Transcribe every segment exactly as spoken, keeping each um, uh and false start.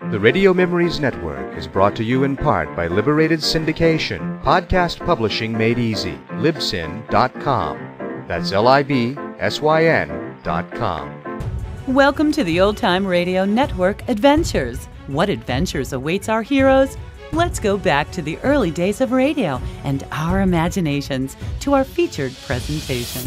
The Radio Memories Network is brought to you in part by Liberated Syndication, podcast publishing made easy, libsyn dot com. That's L I B S Y N dot com. Welcome to the Old Time Radio Network Adventures. What adventures awaits our heroes? Let's go back to the early days of radio and our imaginations to our featured presentation.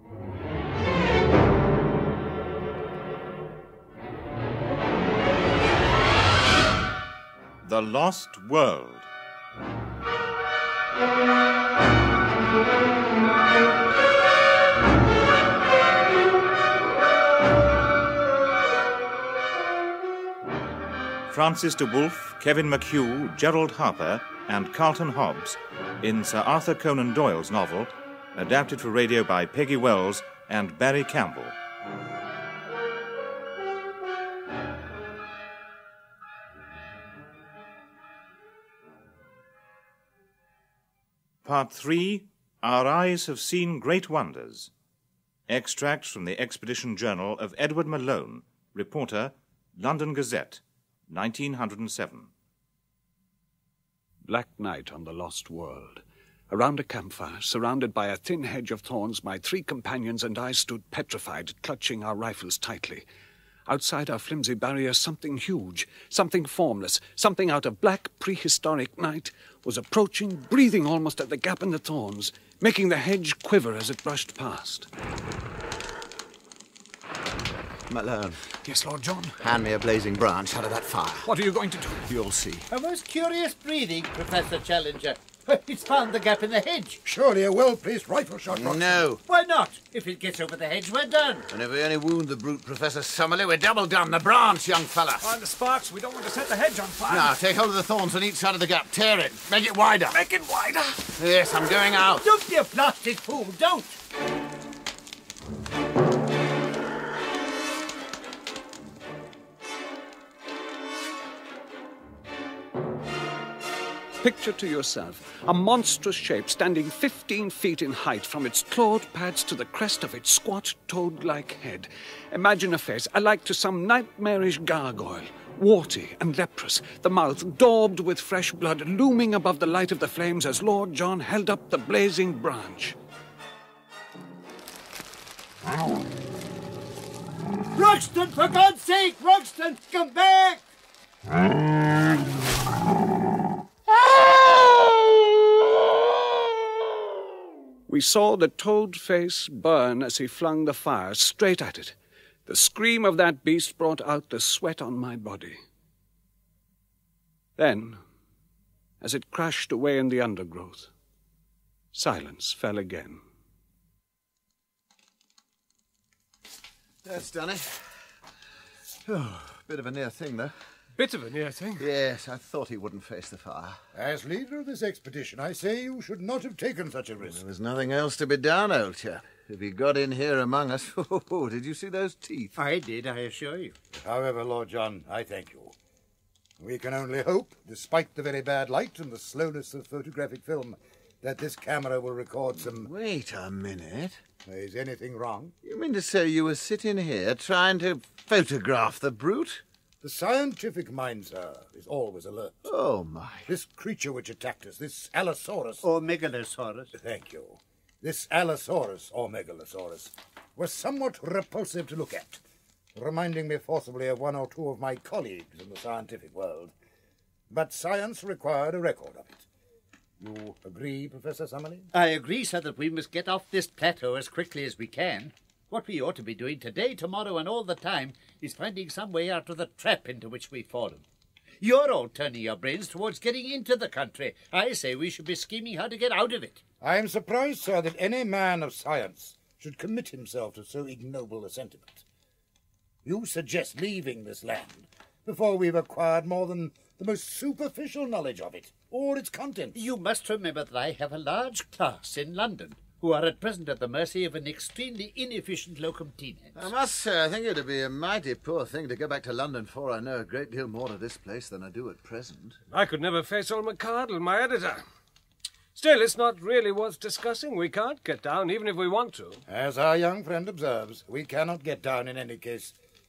The Lost World. Francis de Wolfe, Kevin McHugh, Gerald Harper, and Carlton Hobbs in Sir Arthur Conan Doyle's novel, adapted for radio by Peggy Wells and Barry Campbell. Part three, Our Eyes Have Seen Great Wonders. Extracts from the Expedition Journal of Edward Malone, reporter, London Gazette, nineteen oh seven. Black night on the lost world. Around a campfire, surrounded by a thin hedge of thorns, my three companions and I stood petrified, clutching our rifles tightly. Outside our flimsy barrier, something huge, something formless, something out of black prehistoric night, was approaching, breathing almost at the gap in the thorns, making the hedge quiver as it brushed past. Malone. Yes, Lord John? Hand me a blazing branch out of that fire. What are you going to do? You'll see. A most curious breathing, Professor Challenger. It's found the gap in the hedge. Surely a well-placed rifle shot, Roxton. No. Why not? If it gets over the hedge, we're done. And if we only wound the brute, Professor Summerlee, we're double done. The branch, young fella. Find the sparks. We don't want to set the hedge on fire. Now, take hold of the thorns on each side of the gap. Tear it. Make it wider. Make it wider. Yes, I'm going out. Don't be a blasted fool, don't. Picture to yourself a monstrous shape standing fifteen feet in height from its clawed pads to the crest of its squat, toad-like head. Imagine a face alike to some nightmarish gargoyle, warty and leprous, the mouth daubed with fresh blood, looming above the light of the flames as Lord John held up the blazing branch. Roxton, for God's sake, Roxton, come back! We saw the toad face burn as he flung the fire straight at it. The scream of that beast brought out the sweat on my body. Then, as it crashed away in the undergrowth, silence fell again. That's done it. Oh, bit of a near thing, though. Bit of a near thing. Yes, I thought he wouldn't face the fire. As leader of this expedition, I say you should not have taken such a risk. There was nothing else to be done, old chap. If he got in here among us, oh, did you see those teeth? I did, I assure you. However, Lord John, I thank you. We can only hope, despite the very bad light and the slowness of photographic film, that this camera will record some... Wait a minute. Is anything wrong? You mean to say you were sitting here trying to photograph the brute? The scientific mind, sir, is always alert. Oh, my. This creature which attacked us, this Allosaurus... Or Megalosaurus. Thank you. This Allosaurus, or Megalosaurus, was somewhat repulsive to look at, reminding me forcibly of one or two of my colleagues in the scientific world. But science required a record of it. You agree, Professor Summerlee? I agree, sir, that we must get off this plateau as quickly as we can. What we ought to be doing today, tomorrow, and all the time is finding some way out of the trap into which we've fallen. You're all turning your brains towards getting into the country. I say we should be scheming how to get out of it. I am surprised, sir, that any man of science should commit himself to so ignoble a sentiment. You suggest leaving this land before we've acquired more than the most superficial knowledge of it, or its contents. You must remember that I have a large class in London who are at present at the mercy of an extremely inefficient locum tenens. I must say, I think it'd be a mighty poor thing to go back to London for. I know a great deal more of this place than I do at present. I could never face old McCardle, my editor. Still, it's not really worth discussing. We can't get down, even if we want to. As our young friend observes, we cannot get down in any case,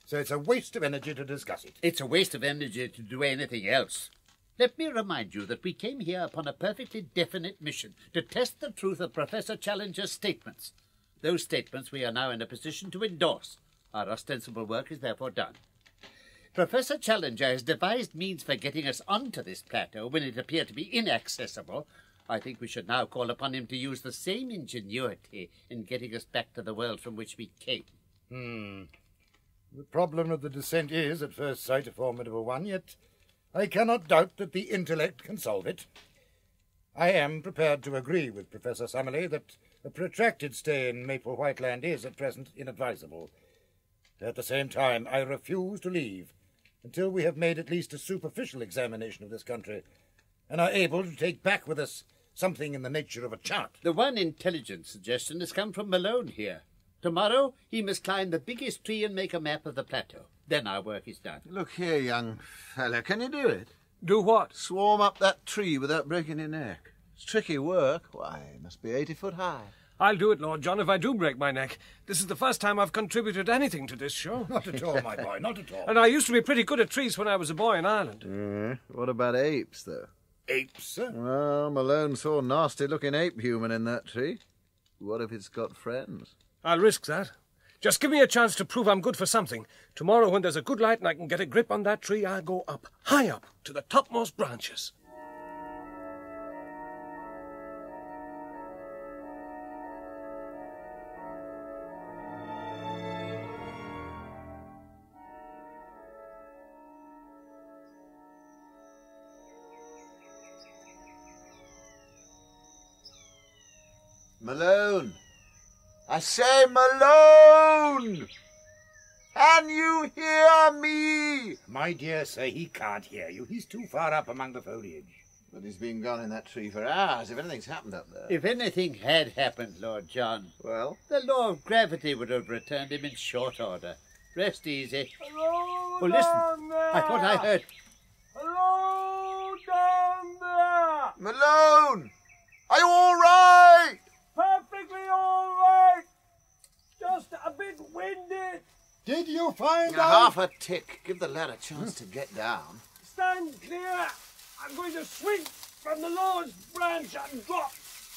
so it's a waste of energy to discuss it. It's a waste of energy to do anything else. Let me remind you that we came here upon a perfectly definite mission to test the truth of Professor Challenger's statements. Those statements we are now in a position to endorse. Our ostensible work is therefore done. Professor Challenger has devised means for getting us onto this plateau when it appeared to be inaccessible. I think we should now call upon him to use the same ingenuity in getting us back to the world from which we came. Hmm. The problem of the descent is, at first sight, a formidable one, yet I cannot doubt that the intellect can solve it. I am prepared to agree with Professor Summerlee that a protracted stay in Maple White Land is, at present, inadvisable. At the same time, I refuse to leave until we have made at least a superficial examination of this country and are able to take back with us something in the nature of a chart. The one intelligent suggestion has come from Malone here. Tomorrow he must climb the biggest tree and make a map of the plateau. Then our work is done. Look here, young fella, can you do it? Do what? Swarm up that tree without breaking your neck. It's tricky work. Why, it must be eighty foot high. I'll do it, Lord John, if I do break my neck. This is the first time I've contributed anything to this show. Not at all, my boy, not at all. And I used to be pretty good at trees when I was a boy in Ireland. Mm, what about apes, though? Apes, sir? Well, Malone saw a nasty-looking ape human in that tree. What if it's got friends? I'll risk that. Just give me a chance to prove I'm good for something. Tomorrow, when there's a good light and I can get a grip on that tree, I'll go up, high up, to the topmost branches. Malone! I say, Malone! Can you hear me? My dear sir, he can't hear you. He's too far up among the foliage. But he's been gone in that tree for hours, if anything's happened up there. If anything had happened, Lord John, Well? the law of gravity would have returned him in short order. Rest easy. Hello, Oh, listen. down there. I thought I heard... Hello, down there. Malone! Are you all right? Perfectly all right. Just a bit winded. Did you find Now, out? half a tick. Give the lad a chance to get down. Stand clear. I'm going to swing from the lowest branch and drop.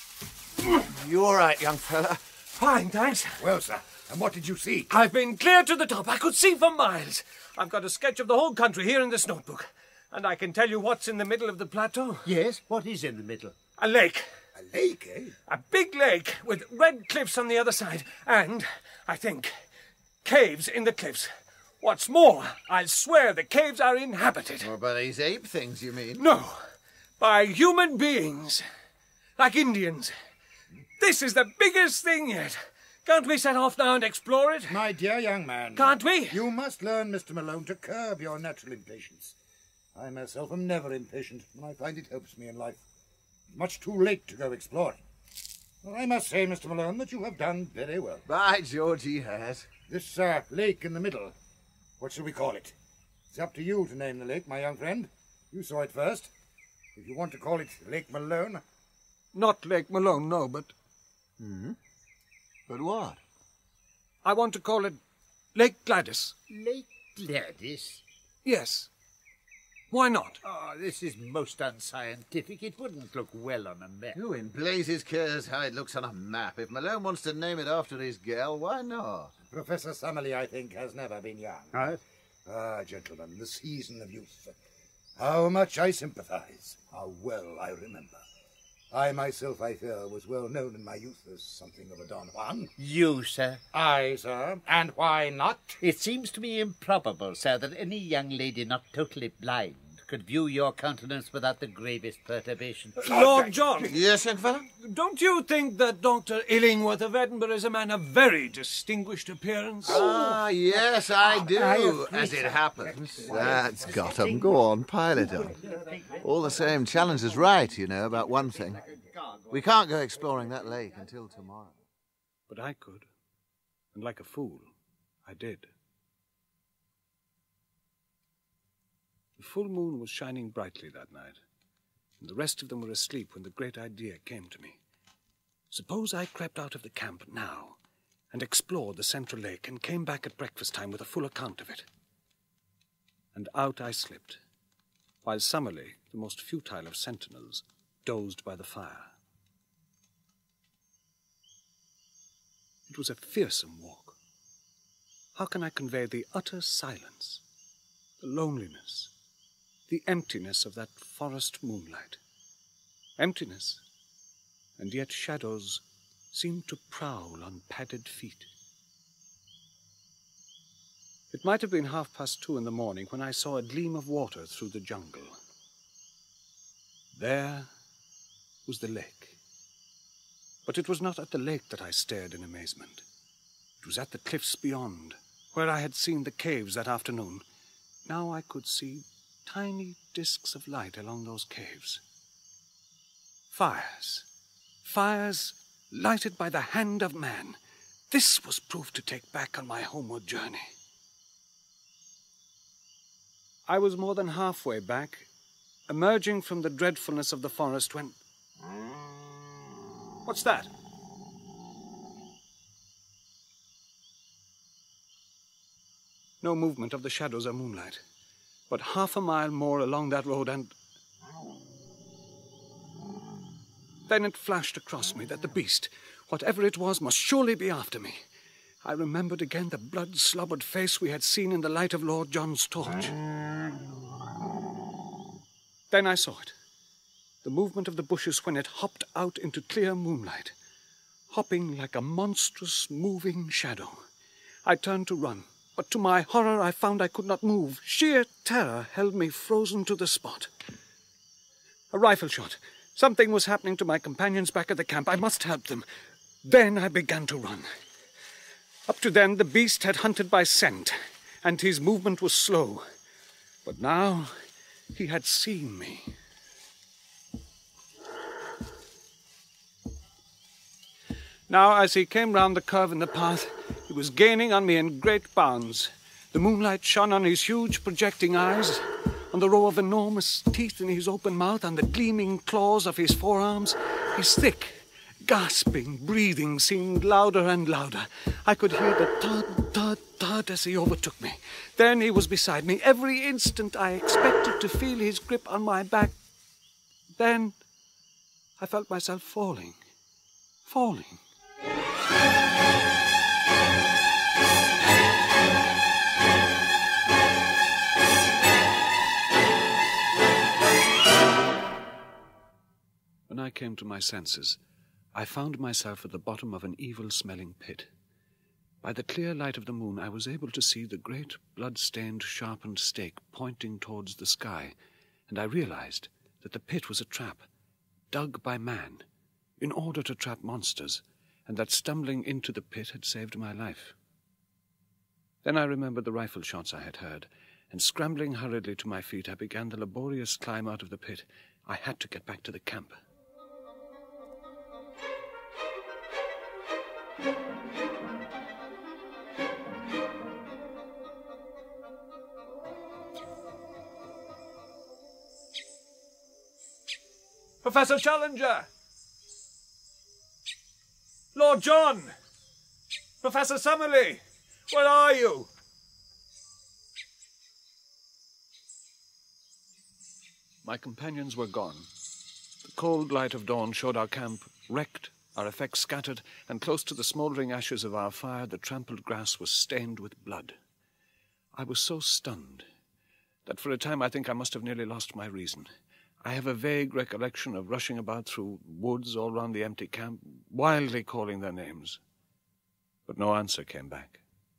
You all right, young fella? Fine, thanks. Well, sir, and what did you see? I've been clear to the top. I could see for miles. I've got a sketch of the whole country here in this notebook. And I can tell you what's in the middle of the plateau. Yes, what is in the middle? A lake. A lake, eh? A big lake with red cliffs on the other side. And, I think, caves in the cliffs. What's more, I'll swear the caves are inhabited. Or by these ape things, you mean? No, by human beings. Like Indians. This is the biggest thing yet. Can't we set off now and explore it? My dear young man. Can't we? You must learn, Mister Malone, to curb your natural impatience. I myself am never impatient, and I find it helps me in life. Much too late to go exploring. Well, I must say, Mister Malone, that you have done very well. By George, he has. This uh, lake in the middle, what shall we call it? It's up to you to name the lake, my young friend. You saw it first. If you want to call it Lake Malone... Not Lake Malone, no, but... Hmm? But what? I want to call it Lake Gladys. Lake Gladys? Yes. Why not? Oh, this is most unscientific. It wouldn't look well on a map. Who in blazes cares how it looks on a map? If Malone wants to name it after his gal, why not? Professor Summerlee, I think, has never been young. Huh? Ah, gentlemen, the season of youth. How much I sympathize. How well I remember. I myself, I fear, was well known in my youth as something of a Don Juan. You, sir? Aye, sir. And why not? It seems to me improbable, sir, that any young lady not totally blind could view your countenance without the gravest perturbation. Lord John, Yes, young fella? don't you think that Doctor Illingworth of Edinburgh is a man of very distinguished appearance? Ah, yes, I do, I as it happens. That's got 'em. Go on, pile it on. All the same, Challenger's right, you know, about one thing. We can't go exploring that lake until tomorrow. But I could. And like a fool, I did. The full moon was shining brightly that night, and the rest of them were asleep when the great idea came to me. Suppose I crept out of the camp now and explored the central lake and came back at breakfast time with a full account of it. And out I slipped, while Summerlee, the most futile of sentinels, dozed by the fire. It was a fearsome walk. How can I convey the utter silence, the loneliness, the emptiness of that forest moonlight? Emptiness, and yet shadows seemed to prowl on padded feet. It might have been half past two in the morning when I saw a gleam of water through the jungle. There was the lake. But it was not at the lake that I stared in amazement. It was at the cliffs beyond, where I had seen the caves that afternoon. Now I could see tiny discs of light along those caves. Fires. Fires lighted by the hand of man. This was proof to take back on my homeward journey. I was more than halfway back, emerging from the dreadfulness of the forest when... What's that? No movement of the shadows or moonlight, but half a mile more along that road and... Then it flashed across me that the beast, whatever it was, must surely be after me. I remembered again the blood-slobbered face we had seen in the light of Lord John's torch. Then I saw it. The movement of the bushes when it hopped out into clear moonlight, hopping like a monstrous moving shadow. I turned to run, but to my horror I found I could not move. Sheer terror held me frozen to the spot. A rifle shot. Something was happening to my companions back at the camp. I must help them. Then I began to run. Up to then, the beast had hunted by scent, and his movement was slow. But now, he had seen me. Now, as he came round the curve in the path, he was gaining on me in great bounds. The moonlight shone on his huge projecting eyes, on the row of enormous teeth in his open mouth, on the gleaming claws of his forearms. His thick, gasping breathing seemed louder and louder. I could hear the thud, thud, thud as he overtook me. Then he was beside me. Every instant I expected to feel his grip on my back. Then I felt myself falling, falling. When I came to my senses, I found myself at the bottom of an evil-smelling pit. By the clear light of the moon, I was able to see the great blood-stained, sharpened stake pointing towards the sky, and I realized that the pit was a trap, dug by man, in order to trap monsters, and that stumbling into the pit had saved my life. Then I remembered the rifle shots I had heard, and scrambling hurriedly to my feet, I began the laborious climb out of the pit. I had to get back to the camp. Professor Challenger! Lord John! Professor Summerlee! Where are you? My companions were gone. The cold light of dawn showed our camp wrecked, our effects scattered, and close to the smouldering ashes of our fire, the trampled grass was stained with blood. I was so stunned that for a time I think I must have nearly lost my reason. I have a vague recollection of rushing about through woods all round the empty camp, wildly calling their names. But no answer came back.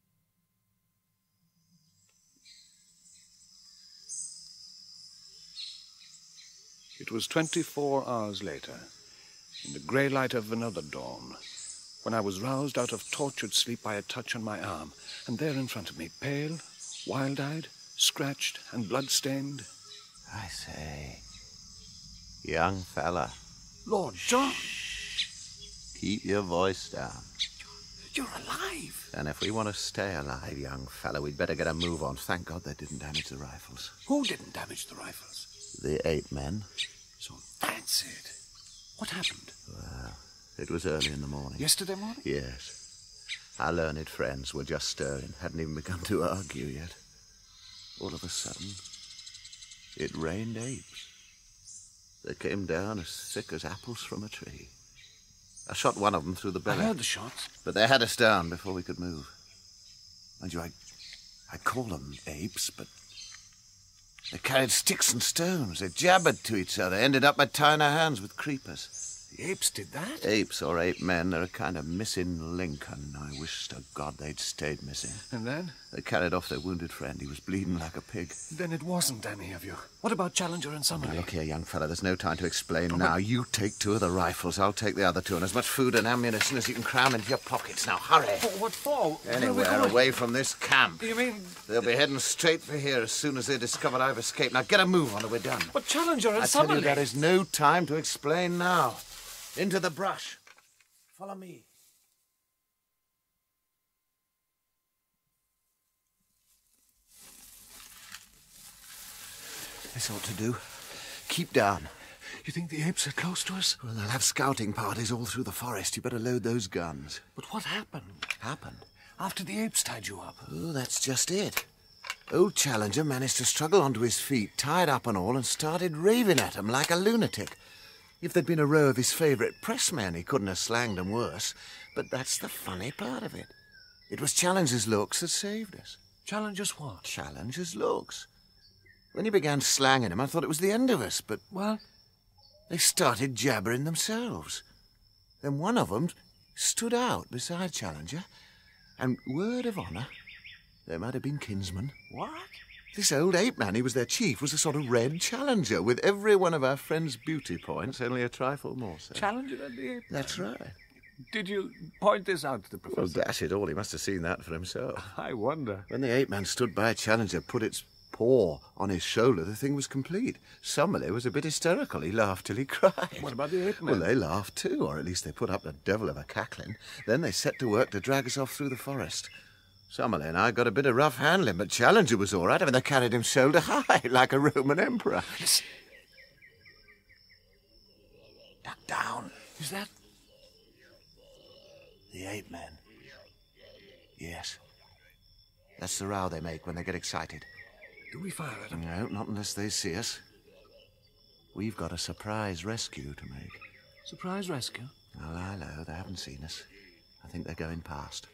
It was twenty-four hours later, in the grey light of another dawn, when I was roused out of tortured sleep by a touch on my arm, and there in front of me, pale, wild-eyed, scratched and blood-stained... I say, young fella. Lord John! Keep your voice down. You're alive! And if we want to stay alive, young fella, we'd better get a move on. Thank God they didn't damage the rifles. Who didn't damage the rifles? The eight men. So that's it. What happened? Well, it was early in the morning. Yesterday morning? Yes. Our learned friends were just stirring, hadn't even begun to argue yet. All of a sudden, it rained apes. They came down as thick as apples from a tree. I shot one of them through the belly. I heard the shots. But they had us down before we could move. Mind you, I, I call them apes, but they carried sticks and stones. They jabbered to each other, ended up by tying our hands with creepers. The apes did that? Apes or ape men, they're a kind of missing link, and I wish to God they'd stayed missing. And then? They carried off their wounded friend. He was bleeding like a pig. Then it wasn't any of you. What about Challenger and Summerlee? Look here, young fella, there's no time to explain Oh, now. but- You take two of the rifles, I'll take the other two, and as much food and ammunition as you can cram into your pockets. Now, hurry! Oh, what for? Where are we Anywhere going? away from this camp. You mean... They'll be heading straight for here as soon as they discover I've escaped. Now, get a move on or we're done. But Challenger and I tell you, Summerlee... there is no time to explain now. Into the brush. Follow me. This ought to do. Keep down. You think the apes are close to us? Well, they'll have scouting parties all through the forest. You better load those guns. But what happened? Happened? After the apes tied you up? Oh, that's just it. Old Challenger managed to struggle onto his feet, tied up and all, and started raving at 'em like a lunatic. If there'd been a row of his favourite pressmen, he couldn't have slanged 'em worse. But that's the funny part of it. It was Challenger's looks that saved us. Challenger's what? Challenger's looks. When he began slanging 'em, I thought it was the end of us, but... Well? They started jabbering themselves. Then one of 'em stood out beside Challenger, and word of honour, they might have been kinsmen. What? This old ape man, he was their chief, was a sort of red Challenger, with every one of our friend's beauty points, only a trifle more so. Challenger and the ape? That's right. Did you point this out to the Well, professor? dash it all, he must have seen that for himself. I wonder. When the ape man stood by Challenger, put its paw on his shoulder, the thing was complete. Summerlee was a bit hysterical. He laughed till he cried. What about the ape Well, men? they laughed too, or at least they put up a devil of a cackling. Then they set to work to drag us off through the forest. Summerlee and I got a bit of rough handling, but Challenger was all right. I mean, they carried him shoulder high, like a Roman emperor. Listen. Duck down. Is that... The ape men. Yes. That's the row they make when they get excited. Do we fire at them? No, not unless they see us. We've got a surprise rescue to make. Surprise rescue? Now lie low, they haven't seen us. I think they're going past.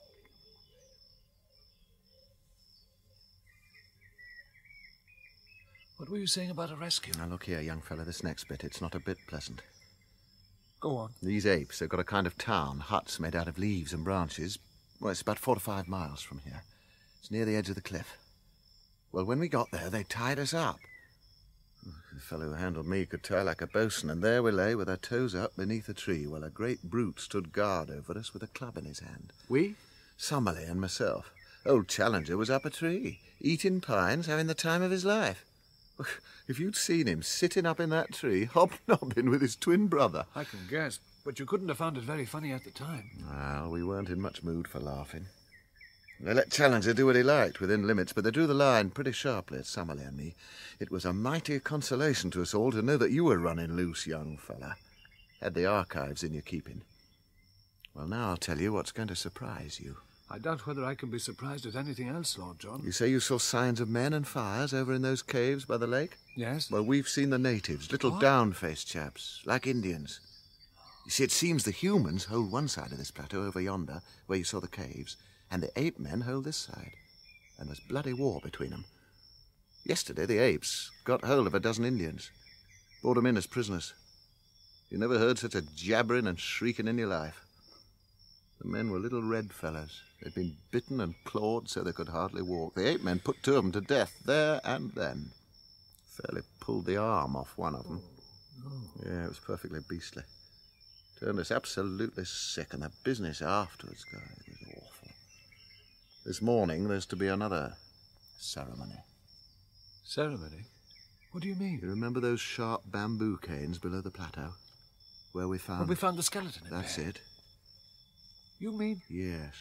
What were you saying about a rescue? Now look here, young fella, this next bit, it's not a bit pleasant. Go on. These apes, they've got a kind of town, huts made out of leaves and branches. Well, it's about four to five miles from here. It's near the edge of the cliff. Well, when we got there, they tied us up. The fellow who handled me could tie like a bosun, and there we lay with our toes up beneath a tree while a great brute stood guard over us with a club in his hand. We? Summerlee and myself. Old Challenger was up a tree, eating pines, having the time of his life. If you'd seen him sitting up in that tree, hobnobbing with his twin brother. I can guess, but you couldn't have found it very funny at the time. Well, we weren't in much mood for laughing. They let Challenger do what he liked within limits, but they drew the line pretty sharply at Summerlee and me. It was a mighty consolation to us all to know that you were running loose, young fella. Had the archives in your keeping. Well, now I'll tell you what's going to surprise you. I doubt whether I can be surprised at anything else, Lord John. You say you saw signs of men and fires over in those caves by the lake? Yes? Well, we've seen the natives, little What? down-faced chaps, like Indians. You see, it seems the humans hold one side of this plateau over yonder, where you saw the caves, and the ape men hold this side. And there's bloody war between them. Yesterday, the apes got hold of a dozen Indians, brought them in as prisoners. You never heard such a jabbering and shrieking in your life. The men were little red fellows. They'd been bitten and clawed so they could hardly walk. The ape men put two of them to death there and then. Fairly pulled the arm off one of them. Yeah, it was perfectly beastly. Turned us absolutely sick, and the business afterwards, guys, was awful. This morning there's to be another ceremony. Ceremony? What do you mean? You remember those sharp bamboo canes below the plateau? Where we found... Well, we found the skeleton in That's there. it. You mean? Yes.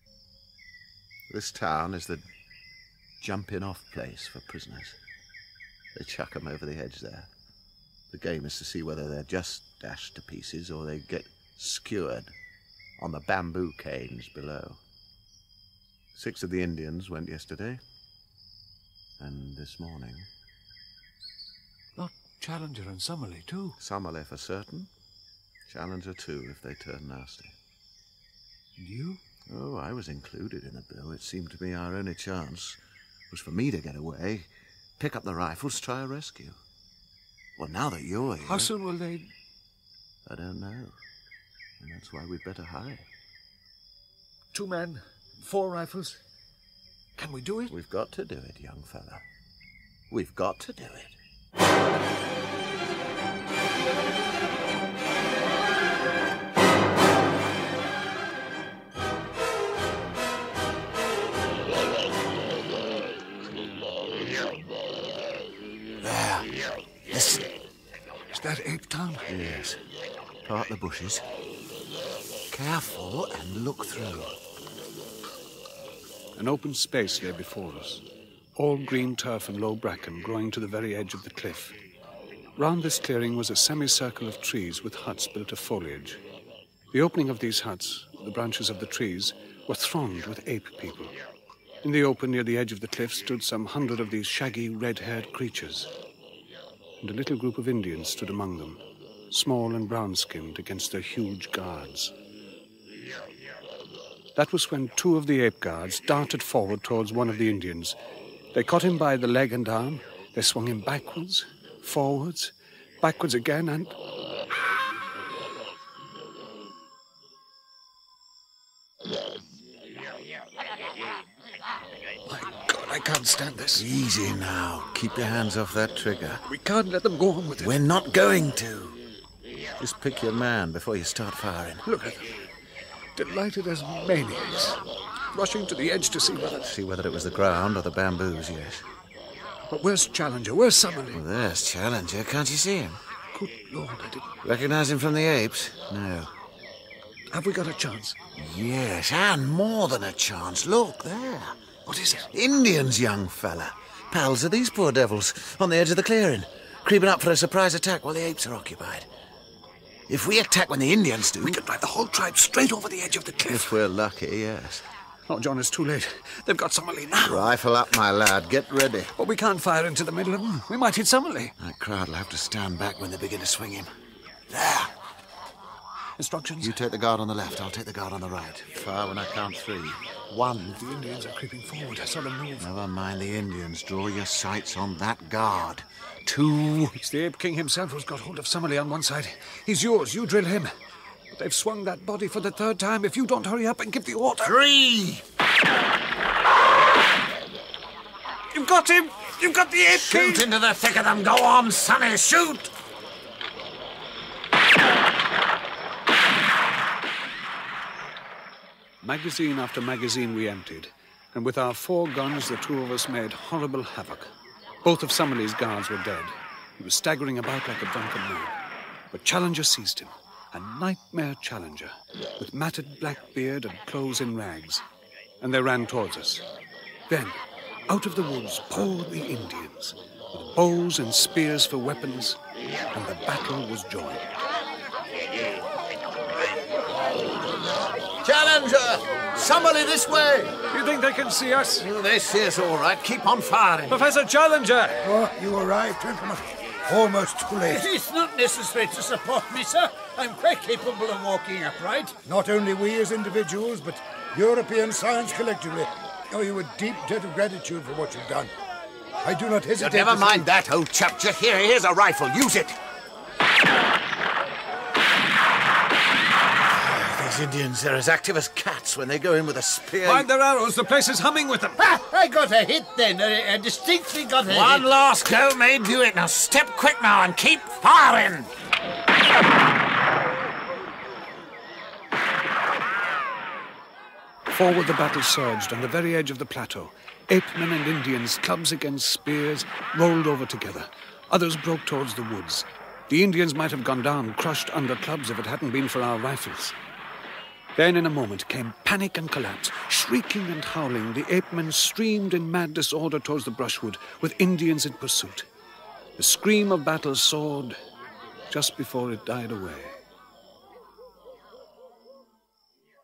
This town is the jumping-off place for prisoners. They chuck 'em over the edge there. The game is to see whether they're just dashed to pieces or they get skewered on the bamboo canes below. Six of the Indians went yesterday, and this morning. Not Challenger and Summerlee, too? Summerlee for certain. Challenger, too, if they turn nasty. And you? Oh, I was included in the bill. It seemed to me our only chance was for me to get away, pick up the rifles, try a rescue. Well, now that you're here... How soon will they... I don't know. And that's why we'd better hurry. Two men, four rifles. Can we do it? We've got to do it, young fella. We've got to do it. There. Listen. Is that Ape Town? Yes. Part the bushes. Careful and look through. An open space lay before us. All green turf and low bracken growing to the very edge of the cliff. Round this clearing was a semicircle of trees with huts built of foliage. The opening of these huts, the branches of the trees, were thronged with ape people. In the open near the edge of the cliff stood some hundred of these shaggy, red-haired creatures. And a little group of Indians stood among them, small and brown-skinned against their huge guards. That was when two of the ape guards darted forward towards one of the Indians. They caught him by the leg and arm. They swung him backwards, forwards, backwards again, and... My God, I can't stand this. Easy now. Keep your hands off that trigger. We can't let them go on with it. We're not going to. Just pick your man before you start firing. Look at them. Delighted as maniacs. Rushing to the edge to see whether... See whether it was the ground or the bamboos, yes. But where's Challenger? Where's Summerlee? Well, there's Challenger. Can't you see him? Good Lord, I didn't... Recognize him from the apes? No. Have we got a chance? Yes, and more than a chance. Look, there. What is it? Indians, young fella. Pals of these poor devils, on the edge of the clearing, creeping up for a surprise attack while the apes are occupied. If we attack when the Indians do... We could drive the whole tribe straight over the edge of the cliff. If we're lucky, yes. Oh, John, it's too late. They've got Summerlee now. Rifle up, my lad. Get ready. But we can't fire into the middle of them. We might hit Summerlee. That crowd will have to stand back when they begin to swing him. There. Instructions? You take the guard on the left. I'll take the guard on the right. Fire when I count three. One. The Indians are creeping forward. I saw them move. Never mind the Indians. Draw your sights on that guard. Two. It's the Ape King himself who's got hold of Summerlee on one side. He's yours. You drill him. But they've swung that body for the third time. If you don't hurry up and give the order... Three. You've got him. You've got the Ape King. Shoot into the thick of them. Go on, Sonny. Shoot. Magazine after magazine we emptied, and with our four guns the two of us made horrible havoc. Both of Summerlee's guards were dead. He was staggering about like a drunken man. But Challenger seized him, a nightmare Challenger, with matted black beard and clothes in rags. And they ran towards us. Then, out of the woods poured the Indians, with bows and spears for weapons, and the battle was joined. Challenger! Summerlee this way! You think they can see us? Oh, they see us all right. Keep on firing. Professor Challenger! Oh, you arrived, gentlemen. Almost too late. It's not necessary to support me, sir. I'm quite capable of walking upright. Not only we as individuals, but European science collectively owe you a deep debt of gratitude for what you've done. I do not hesitate Never to mind say... that, old chap. Just here, here's a rifle. Use it. These Indians, they're as active as cats when they go in with a spear. Find their arrows. The place is humming with them. Ah, I got a hit then. I, I distinctly got a One hit. last go may do it. Now step quick now and keep firing. Forward the battle surged on the very edge of the plateau. Apemen and Indians, clubs against spears, rolled over together. Others broke towards the woods. The Indians might have gone down, crushed under clubs, if it hadn't been for our rifles. Then, in a moment, came panic and collapse. Shrieking and howling, the apemen streamed in mad disorder towards the brushwood, with Indians in pursuit. The scream of battle soared just before it died away.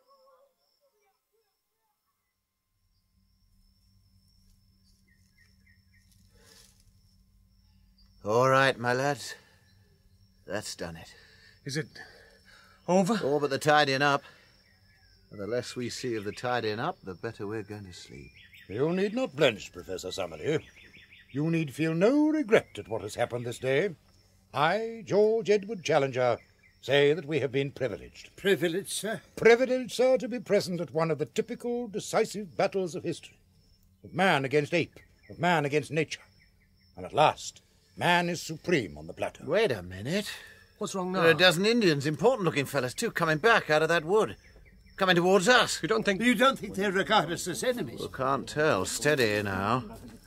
All right, my lads. That's done it. Is it over? All but the tidying up. And the less we see of the tidying up, the better we're going to sleep. You need not blench, Professor Summerlee. You need feel no regret at what has happened this day. I, George Edward Challenger, say that we have been privileged. Privileged, sir? Privileged, sir, to be present at one of the typical decisive battles of history. Of man against ape, of man against nature. And at last, man is supreme on the plateau. Wait a minute. What's wrong now? There are a dozen Indians, important-looking fellas, too, coming back out of that wood. Coming towards us. You don't think... You don't think they regard us as enemies? Well, can't tell. Steady now.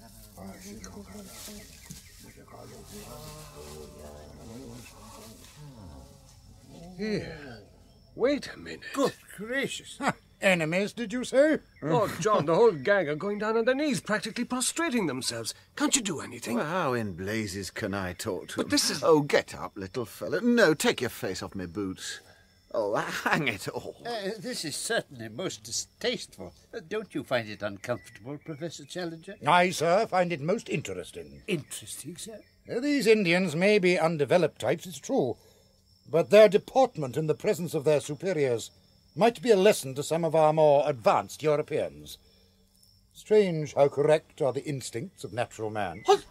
Here. Wait a minute. Good gracious. Huh. Enemies, did you say? Lord John, the whole gang are going down on their knees, practically prostrating themselves. Can't you do anything? Well, how in blazes can I talk to But them? this is... Oh, get up, little fella. No, take your face off my boots. Oh, hang it all. Uh, this is certainly most distasteful. Uh, don't you find it uncomfortable, Professor Challenger? I, sir, find it most interesting. Interesting, sir. Uh, These Indians may be undeveloped types, it's true, but their deportment in the presence of their superiors might be a lesson to some of our more advanced Europeans. Strange how correct are the instincts of natural man. What's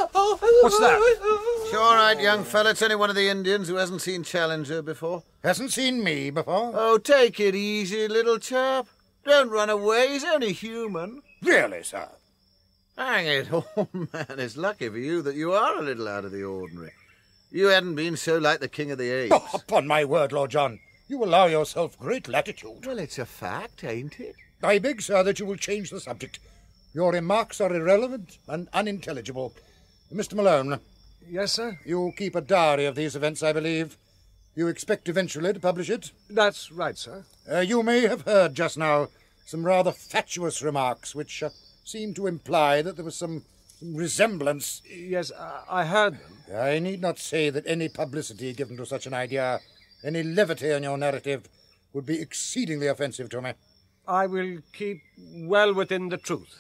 that? It's all right, young fella. It's only one of the Indians who hasn't seen Challenger before. Hasn't seen me before? Oh, take it easy, little chap. Don't run away. He's only human. Really, sir? Hang it all, man. It's lucky for you that you are a little out of the ordinary. You hadn't been so like the king of the apes. Oh, upon my word, Lord John, you allow yourself great latitude. Well, it's a fact, ain't it? I beg, sir, that you will change the subject. Your remarks are irrelevant and unintelligible. Mister Malone. Yes, sir? You keep a diary of these events, I believe. You expect eventually to publish it? That's right, sir. Uh, you may have heard just now some rather fatuous remarks which uh, seem to imply that there was some, some resemblance. Yes, I, I heard them. I need not say that any publicity given to such an idea, any levity in your narrative, would be exceedingly offensive to me. I will keep well within the truth.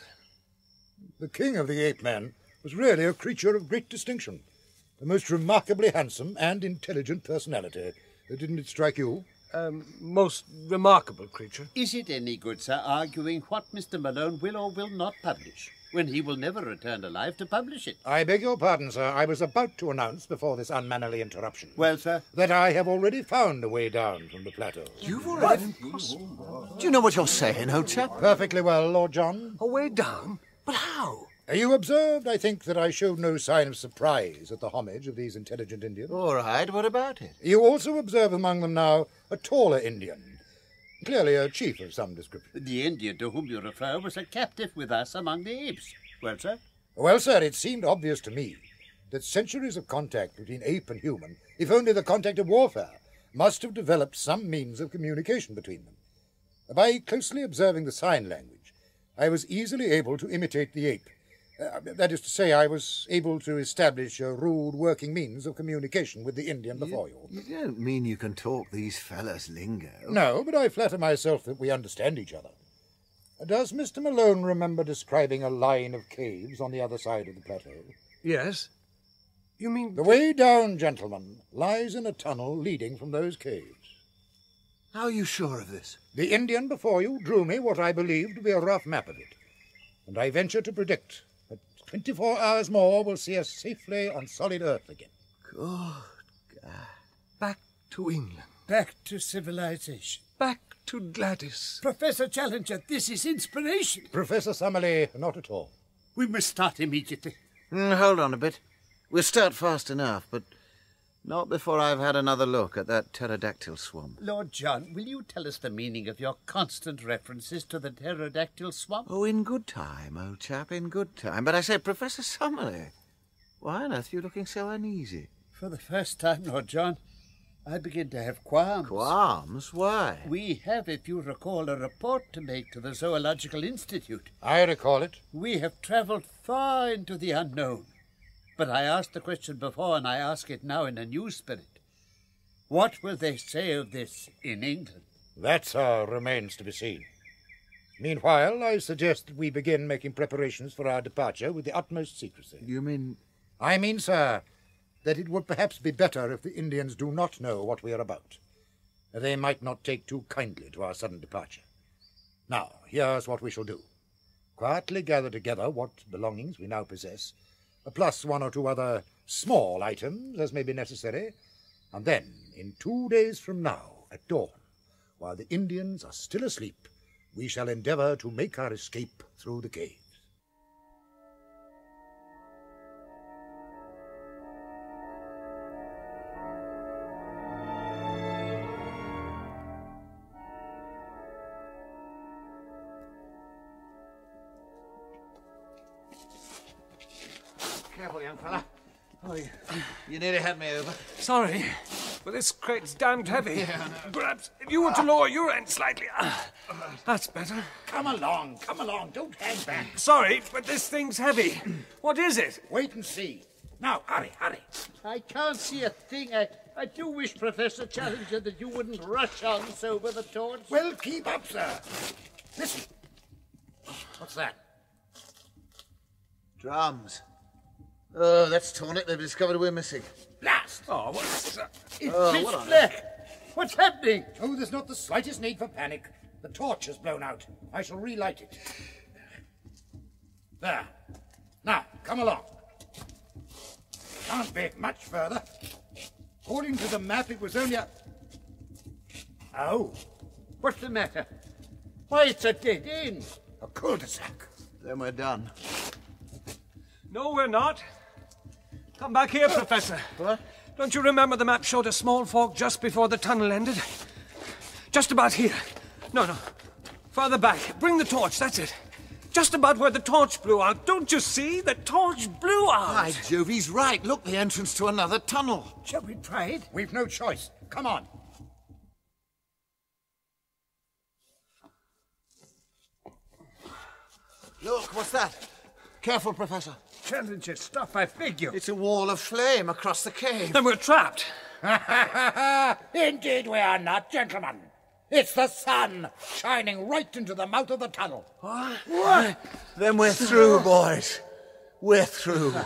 The king of the ape-men was really a creature of great distinction. A most remarkably handsome and intelligent personality. Didn't it strike you? Um, most remarkable creature. Is it any good, sir, arguing what Mister Malone will or will not publish, when he will never return alive to publish it? I beg your pardon, sir. I was about to announce, before this unmannerly interruption, Well, sir? that I have already found a way down from the plateau. You've already... Do you know what you're saying, old chap? Perfectly well, Lord John. A way down? But how? You observed, I think, that I showed no sign of surprise at the homage of these intelligent Indians. All right, what about it? You also observe among them now a taller Indian, clearly a chief of some description. The Indian to whom you refer was a captive with us among the apes. Well, sir? Well, sir, it seemed obvious to me that centuries of contact between ape and human, if only the contact of warfare, must have developed some means of communication between them. By closely observing the sign language, I was easily able to imitate the ape. Uh, that is to say, I was able to establish a rude working means of communication with the Indian before you. You don't mean you can talk these fellas' lingo? No, but I flatter myself that we understand each other. Does Mister Malone remember describing a line of caves on the other side of the plateau? Yes. You mean... The way down, gentlemen, lies in a tunnel leading from those caves. How are you sure of this? The Indian before you drew me what I believe to be a rough map of it, and I venture to predict that twenty-four hours more will see us safely on solid earth again. Good God. Back to England. Back to civilization. Back to Gladys. Professor Challenger, this is inspiration. Professor Summerlee, not at all. We must start immediately. Mm, hold on a bit. We'll start fast enough, but not before I've had another look at that pterodactyl swamp. Lord John, will you tell us the meaning of your constant references to the pterodactyl swamp? Oh, in good time, old chap, in good time. But I say, Professor Summerlee, why on earth are you looking so uneasy? For the first time, Lord John, I begin to have qualms. Qualms? Why? We have, if you recall, a report to make to the Zoological Institute. I recall it. We have travelled far into the unknown. But I asked the question before, and I ask it now in a new spirit. What will they say of this in England? That, sir, remains to be seen. Meanwhile, I suggest that we begin making preparations for our departure with the utmost secrecy. You mean... I mean, sir, that it would perhaps be better if the Indians do not know what we are about. They might not take too kindly to our sudden departure. Now, here's what we shall do. Quietly gather together what belongings we now possess, plus one or two other small items as may be necessary, and then, in two days from now, at dawn, while the Indians are still asleep, we shall endeavour to make our escape through the caves. Careful, young fella. Oh, you, You nearly had me over. sorry, but this crate's damned heavy. Perhaps if you were to lower your end slightly. Ah, that's better. Come along, come along, don't hang back. Sorry, but this thing's heavy. What is it? Wait and see. Now, hurry, hurry. I can't see a thing. I, I do wish, Professor Challenger, that you wouldn't rush on so with the torch. Well, keep up, sir. Listen. What's that? Drums. Oh, that's torn it. They've discovered we're missing. Blast! Oh, what's that? It's Oh, pitch what on black. What's happening? Oh, there's not the slightest need for panic. The torch has blown out. I shall relight it. There. Now, come along. Can't be much further. According to the map, it was only a... Oh, What's the matter? Why, it's a dead end. a cul-de-sac. Then we're done. No, we're not. Come back here, Professor. What? Don't you remember the map showed a small fork just before the tunnel ended? Just about here. No, no. Further back. Bring the torch, that's it. Just about where the torch blew out. Don't you see? The torch blew out. By Jove, he's right. Look, the entrance to another tunnel. Shall we try it? We've no choice. Come on. Look, what's that? Careful, Professor. Challenger stuff, I figure. It's a wall of flame across the cave. Then we're trapped. Indeed we are not, gentlemen. It's the sun shining right into the mouth of the tunnel. What? What? Then we're through, boys. We're through.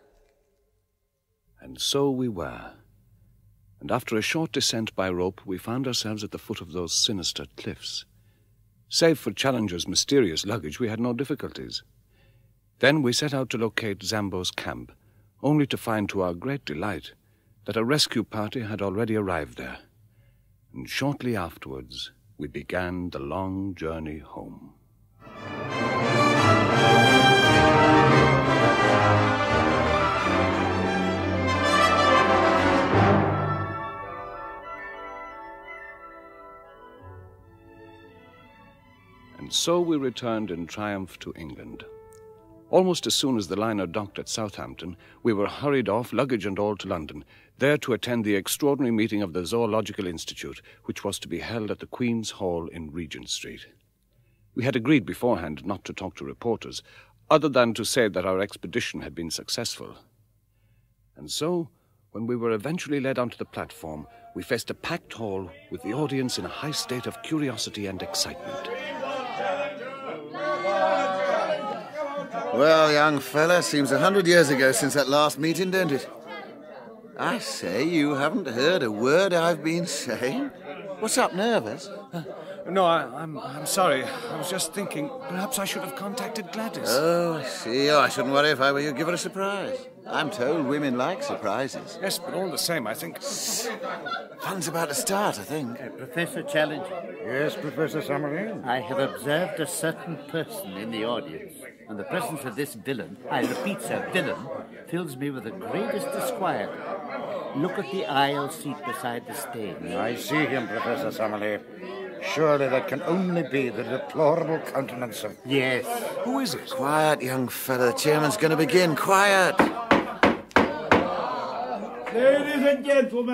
And so we were. And after a short descent by rope, we found ourselves at the foot of those sinister cliffs. Save for Challenger's mysterious luggage, we had no difficulties. Then we set out to locate Zambo's camp, only to find to our great delight that a rescue party had already arrived there. And shortly afterwards, we began the long journey home. And so we returned in triumph to England. Almost as soon as the liner docked at Southampton, we were hurried off, luggage and all, to London, there to attend the extraordinary meeting of the Zoological Institute, which was to be held at the Queen's Hall in Regent Street. We had agreed beforehand not to talk to reporters, other than to say that our expedition had been successful. And so, when we were eventually led onto the platform, we faced a packed hall with the audience in a high state of curiosity and excitement. Well, young fella, seems a hundred years ago since that last meeting, don't it? I say, you haven't heard a word I've been saying? What's up, nervous? Uh, no, I, I'm I'm sorry. I was just thinking, perhaps I should have contacted Gladys. Oh, I see. Oh, I shouldn't worry if I were you. Give her a surprise. I'm told women like surprises. Yes, but all the same, I think... Fun's about to start, I think. Uh, Professor Challenger, Yes, Professor Summerlin. I have observed a certain person in the audience, and the presence of this villain, I repeat, sir, villain, fills me with the greatest disquiet. Look at the aisle seat beside the stage. I see him, Professor Summerlin. Surely that can only be the deplorable countenance of... Yes. Who is it? Quiet, young fella. The chairman's going to begin. Quiet. Ladies and gentlemen,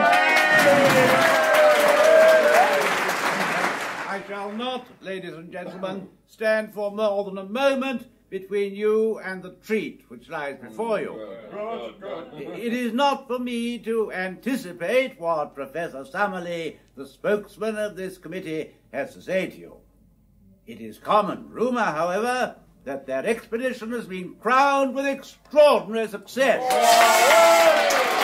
I shall not, ladies and gentlemen, stand for more than a moment between you and the treat which lies before you. It is not for me to anticipate what Professor Summerlee, the spokesman of this committee, has to say to you. It is common rumour, however, that their expedition has been crowned with extraordinary success.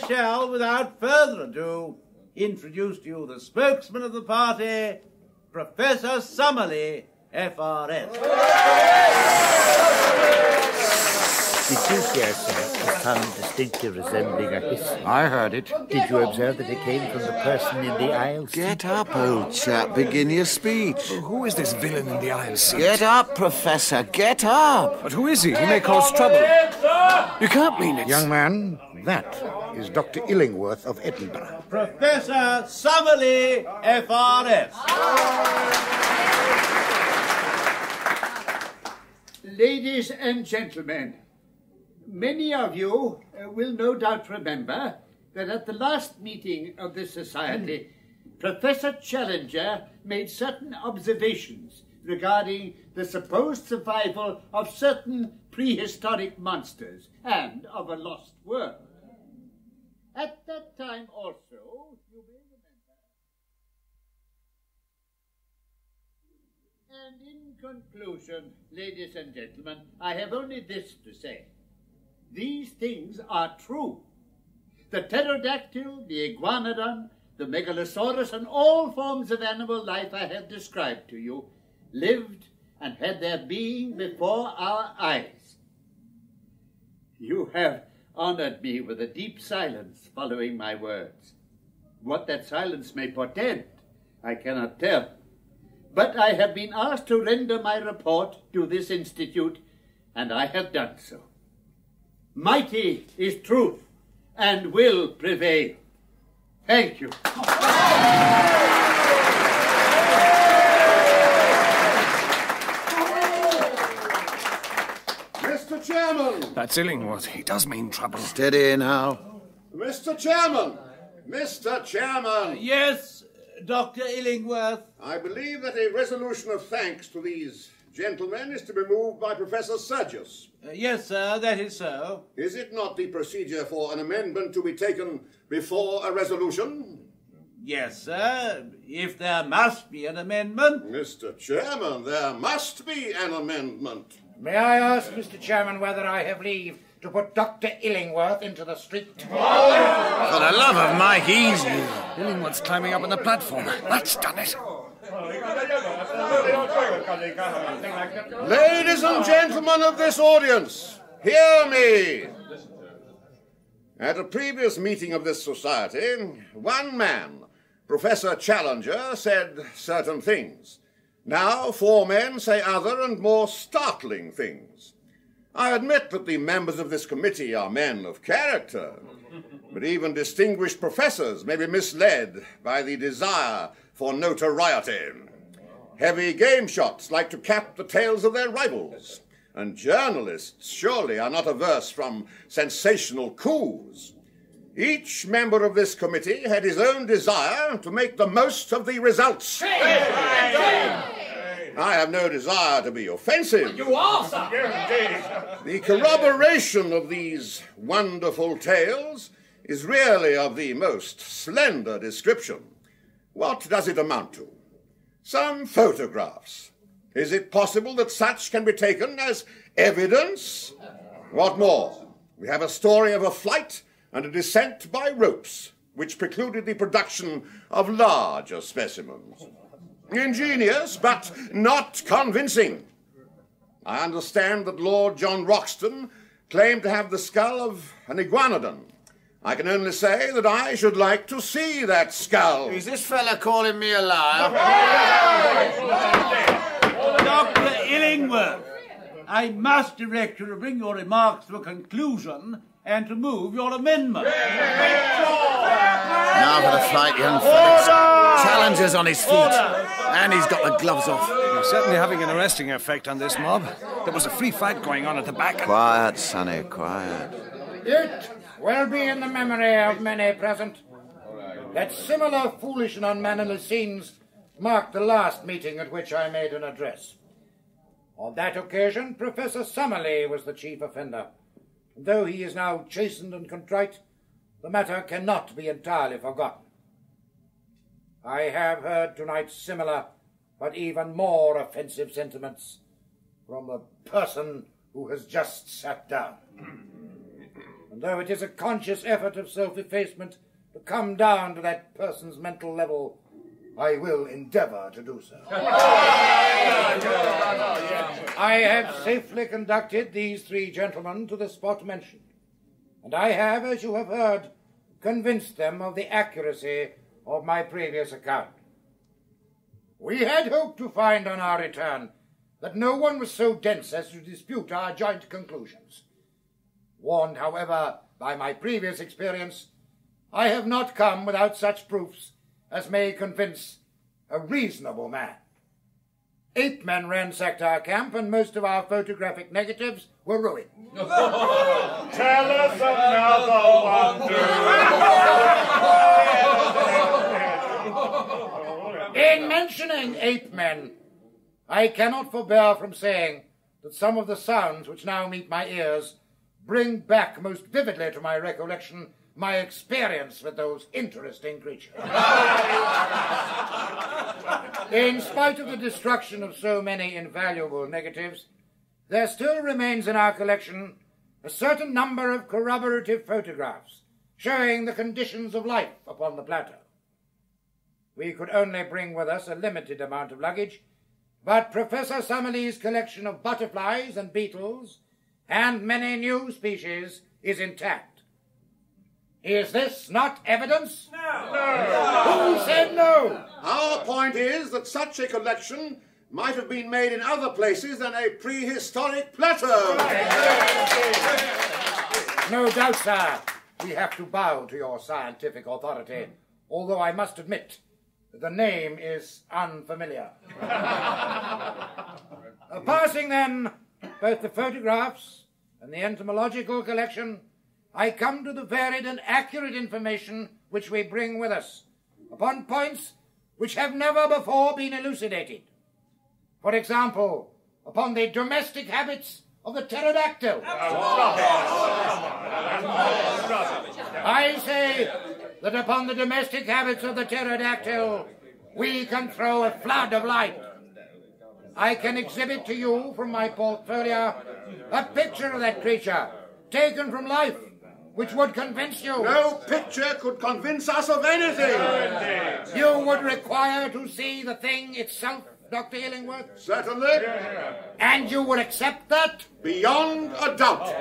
shall, without further ado, introduce to you the spokesman of the party, Professor Summerlee, F R S. Did you hear, sir, a sound distinctly resembling a hiss? I heard it. Did you observe that it came from the person in the aisle seat? Get up, old chap. Begin your speech. Oh, who is this villain in the aisle seat? Get up, Professor. Get up. But who is he? He may cause trouble. You can't mean it. Young man, that is Doctor Illingworth of Edinburgh. Professor Summerlee, F R S. Ladies and gentlemen, many of you uh, will no doubt remember that at the last meeting of this society, Professor Challenger made certain observations regarding the supposed survival of certain prehistoric monsters and of a lost world. At that time also, you may remember, and in conclusion, ladies and gentlemen, I have only this to say. These things are true. The pterodactyl, the iguanodon, the megalosaurus, and all forms of animal life I have described to you lived and had their being before our eyes. You have honored me with a deep silence following my words. What that silence may portend, I cannot tell. But I have been asked to render my report to this institute, and I have done so. Mighty is truth, and will prevail. Thank you. Mister Chairman! That's Illingworth. He does mean trouble. Steady now. Mister Chairman! Mister Chairman! Yes, Doctor Illingworth. I believe that a resolution of thanks to these gentlemen is to be moved by Professor Sergius. Uh, yes, sir, that is so. Is it not the procedure for an amendment to be taken before a resolution? Yes, sir, if there must be an amendment. Mister Chairman, there must be an amendment. May I ask, Mister Chairman, whether I have leave to put Doctor Illingworth into the street? For the love of Mike, easy. Illingworth's climbing up on the platform. That's done it. Ladies and gentlemen of this audience, hear me. At a previous meeting of this society, one man, Professor Challenger, said certain things. Now four men say other and more startling things. I admit that the members of this committee are men of character, but even distinguished professors may be misled by the desire for notoriety. Heavy game shots like to cap the tails of their rivals, and journalists surely are not averse from sensational coups. Each member of this committee had his own desire to make the most of the results. I have no desire to be offensive. You are, sir. The corroboration of these wonderful tales is really of the most slender description. What does it amount to? Some photographs. Is it possible that such can be taken as evidence? What more? We have a story of a flight and a descent by ropes, which precluded the production of larger specimens. Ingenious, but not convincing. I understand that Lord John Roxton claimed to have the skull of an iguanodon. I can only say that I should like to see that skull. Is this fella calling me a liar? Doctor Illingworth, I must direct you to bring your remarks to a conclusion and to move your amendment. Now for the fight, young fellas. Challenger's on his feet, and he's got the gloves off. You're certainly having an arresting effect on this mob. There was a free fight going on at the back. Quiet, Sonny, quiet. It will be in the memory of many present that similar foolish and unmannerly scenes marked the last meeting at which I made an address. On that occasion, Professor Summerlee was the chief offender. Though he is now chastened and contrite, the matter cannot be entirely forgotten. I have heard tonight similar, but even more offensive sentiments from the person who has just sat down. and though it is a conscious effort of self-effacement to come down to that person's mental level, I will endeavour to do so. I have safely conducted these three gentlemen to the spot mentioned, and I have, as you have heard, convinced them of the accuracy of my previous account. We had hoped to find on our return that no one was so dense as to dispute our joint conclusions. Warned, however, by my previous experience, I have not come without such proofs as may convince a reasonable man. Eight men ransacked our camp, and most of our photographic negatives were ruined. Tell us another wonder. In mentioning ape men, I cannot forbear from saying that some of the sounds which now meet my ears bring back most vividly to my recollection my experience with those interesting creatures. In spite of the destruction of so many invaluable negatives, there still remains in our collection a certain number of corroborative photographs showing the conditions of life upon the plateau. We could only bring with us a limited amount of luggage, but Professor Summerlee's collection of butterflies and beetles and many new species is intact. Is this not evidence? No. no. Who said no? Our point is that such a collection might have been made in other places than a prehistoric plateau. No doubt, sir. We have to bow to your scientific authority, although I must admit that the name is unfamiliar. uh, passing, then, both the photographs and the entomological collection, I come to the varied and accurate information which we bring with us, upon points which have never before been elucidated. For example, upon the domestic habits of the pterodactyl. I say that upon the domestic habits of the pterodactyl, we can throw a flood of light. I can exhibit to you from my portfolio a picture of that creature, taken from life, which would convince you. No picture could convince us of anything. You would require to see the thing itself, Doctor Illingworth? Certainly. And you would accept that? Beyond a doubt.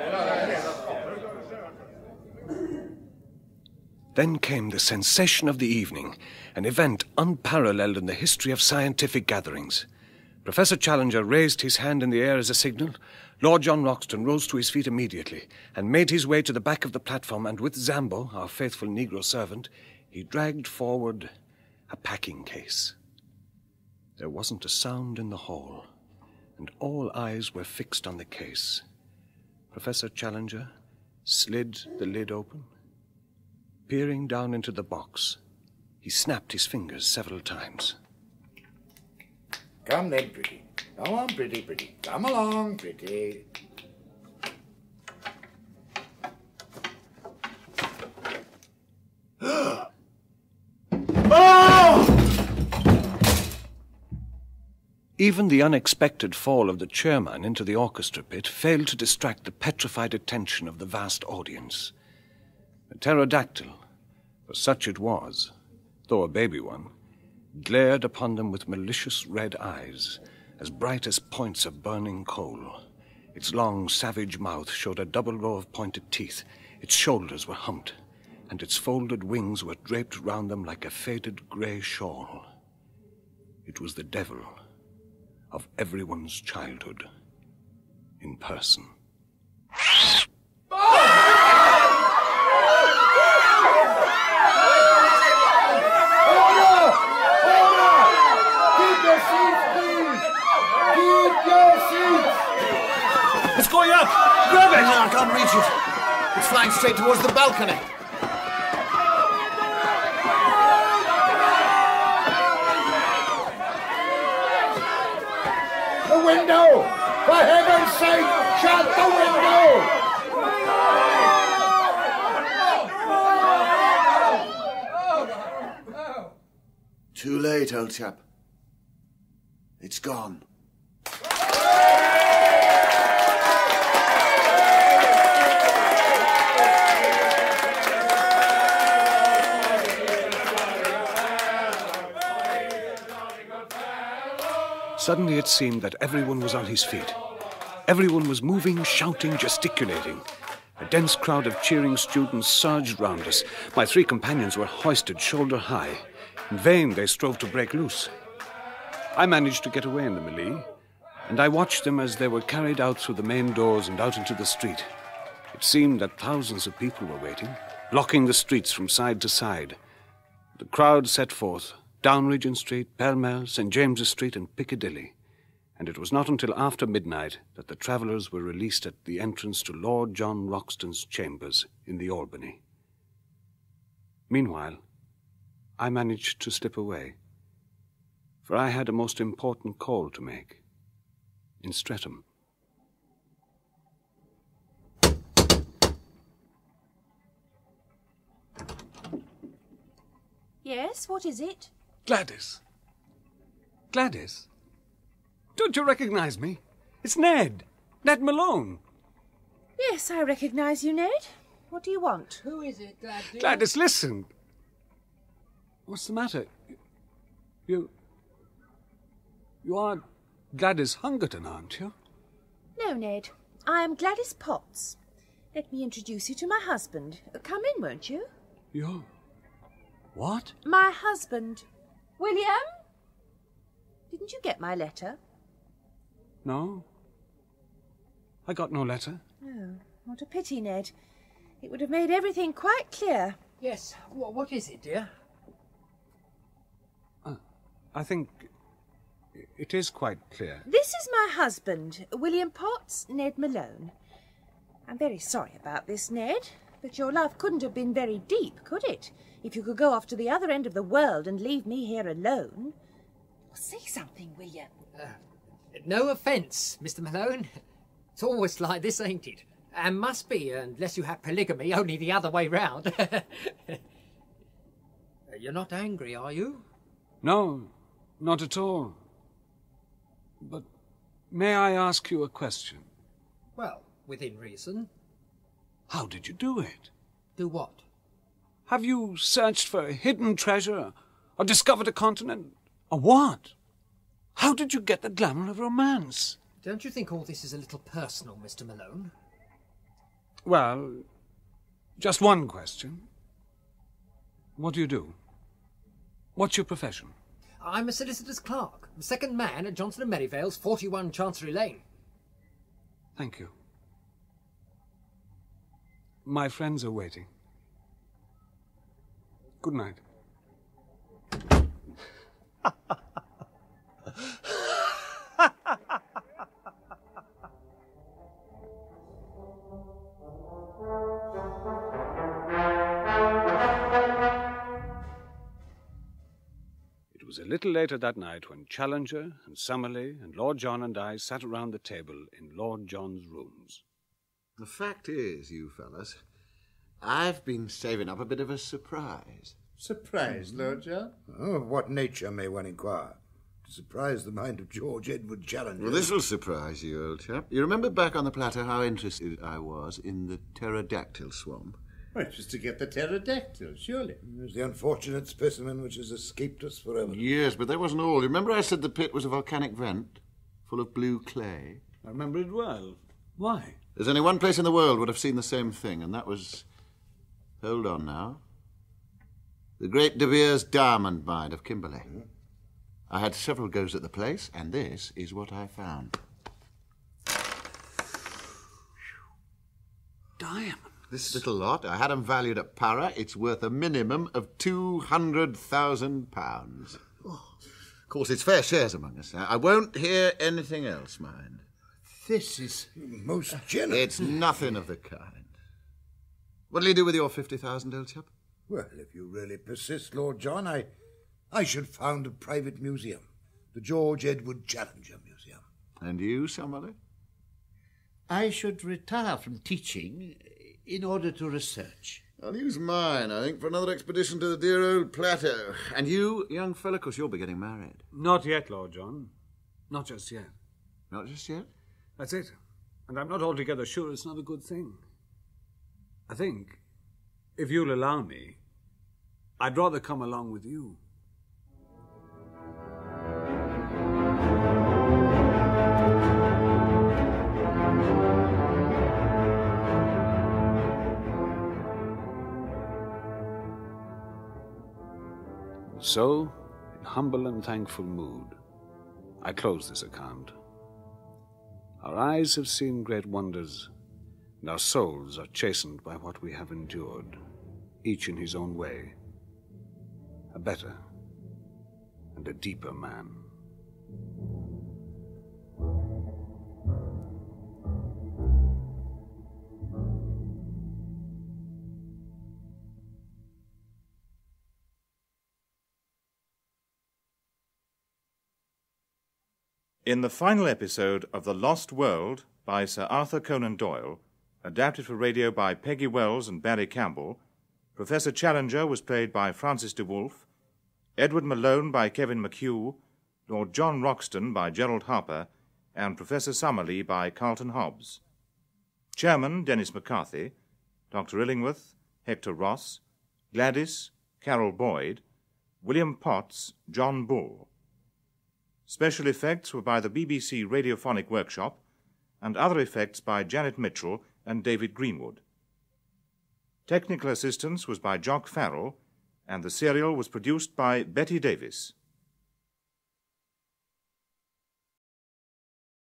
Then came the sensation of the evening, an event unparalleled in the history of scientific gatherings. Professor Challenger raised his hand in the air as a signal. Lord John Roxton rose to his feet immediately and made his way to the back of the platform, and with Zambo, our faithful Negro servant, he dragged forward a packing case. There wasn't a sound in the hall, and all eyes were fixed on the case. Professor Challenger slid the lid open. Peering down into the box, he snapped his fingers several times. Come then, pretty. Come on, pretty, pretty. Come along, pretty. Oh! Even the unexpected fall of the chairman into the orchestra pit failed to distract the petrified attention of the vast audience. The pterodactyl, for such it was, though a baby one, glared upon them with malicious red eyes, as bright as points of burning coal. Its long, savage mouth showed a double row of pointed teeth. Its shoulders were humped, and its folded wings were draped round them like a faded grey shawl. It was the devil of everyone's childhood, in person. It's going up! Grab it! No, I can't reach it. It's flying straight towards the balcony. The window! For heaven's sake, shut the window! Too late, old chap. It's gone. Suddenly it seemed that everyone was on his feet. Everyone was moving, shouting, gesticulating. A dense crowd of cheering students surged round us. My three companions were hoisted shoulder high. In vain they strove to break loose. I managed to get away in the melee, and I watched them as they were carried out through the main doors and out into the street. It seemed that thousands of people were waiting, blocking the streets from side to side. The crowd set forth, down Regent Street, Pall Mall, Saint James's Street, and Piccadilly. And it was not until after midnight that the travellers were released at the entrance to Lord John Roxton's chambers in the Albany. Meanwhile, I managed to slip away, for I had a most important call to make in Streatham. Yes, what is it? Gladys. Gladys? Don't you recognize me? It's Ned. Ned Malone. Yes, I recognize you, Ned. What do you want? Who is it, Gladys? Gladys, listen. What's the matter? You... You are Gladys Hungerton, aren't you? No, Ned. I am Gladys Potts. Let me introduce you to my husband. Come in, won't you? You... What? My husband. William? Didn't you get my letter? No. I got no letter. Oh, what a pity, Ned. It would have made everything quite clear. Yes. What, what is it, dear? Uh, I think it is quite clear. This is my husband, William Potts, Ned Malone. I'm very sorry about this, Ned, but your love couldn't have been very deep, could it? If you could go off to the other end of the world and leave me here alone. Say something, William. Uh, no offence, Mister Malone. It's always like this, ain't it? And must be, unless you have polygamy, only the other way round. You're not angry, are you? No, not at all. But may I ask you a question? Well, within reason. How did you do it? Do what? Have you searched for a hidden treasure, or discovered a continent, or what? How did you get the glamour of romance? Don't you think all this is a little personal, Mister Malone? Well, just one question. What do you do? What's your profession? I'm a solicitor's clerk, second man at Johnson and Merivale's, forty-one Chancery Lane. Thank you. My friends are waiting. Good night. It was a little later that night when Challenger and Summerlee and Lord John and I sat around the table in Lord John's rooms. The fact is, you fellas, I've been saving up a bit of a surprise. Surprise, Lord John? Oh, of what nature, may one inquire? To surprise the mind of George Edward Challenger. Well, this will surprise you, old chap. You remember back on the plateau how interested I was in the pterodactyl swamp? Well, it was to get the pterodactyl, surely. It was the unfortunate specimen which has escaped us forever. Yes, but that wasn't all. You remember I said the pit was a volcanic vent, full of blue clay? I remember it well. Why? There's only one place in the world would have seen the same thing, and that was... Hold on now. The Great De Beers diamond mine of Kimberley. Mm-hmm. I had several goes at the place, and this is what I found. Diamond? This little lot, I had them valued at Para. It's worth a minimum of two hundred thousand pounds. Oh. Of course, it's fair shares among us. I won't hear anything else, mind. This is most generous. It's nothing of the kind. What'll you do with your fifty thousand, old chap? Well, if you really persist, Lord John, I, I should found a private museum. The George Edward Challenger Museum. And you, Summerlee? I should retire from teaching in order to research. I'll use mine, I think, for another expedition to the dear old plateau. And you, young fellow, of course, you'll be getting married. Not yet, Lord John. Not just yet. Not just yet? That's it. And I'm not altogether sure it's not a good thing. I think, if you'll allow me, I'd rather come along with you. So, in humble and thankful mood, I close this account. Our eyes have seen great wonders, and our souls are chastened by what we have endured, each in his own way, a better and a deeper man. In the final episode of The Lost World by Sir Arthur Conan Doyle, adapted for radio by Peggy Wells and Barry Campbell, Professor Challenger was played by Francis de Wolfe, Edward Malone by Kevin McHugh, Lord John Roxton by Gerald Harper, and Professor Summerlee by Carlton Hobbs. Chairman Dennis McCarthy, Doctor Illingworth, Hector Ross, Gladys, Carol Boyd, William Potts, John Bull. Special effects were by the B B C Radiophonic Workshop, and other effects by Janet Mitchell and David Greenwood. Technical assistance was by Jock Farrell, and the serial was produced by Betty Davis.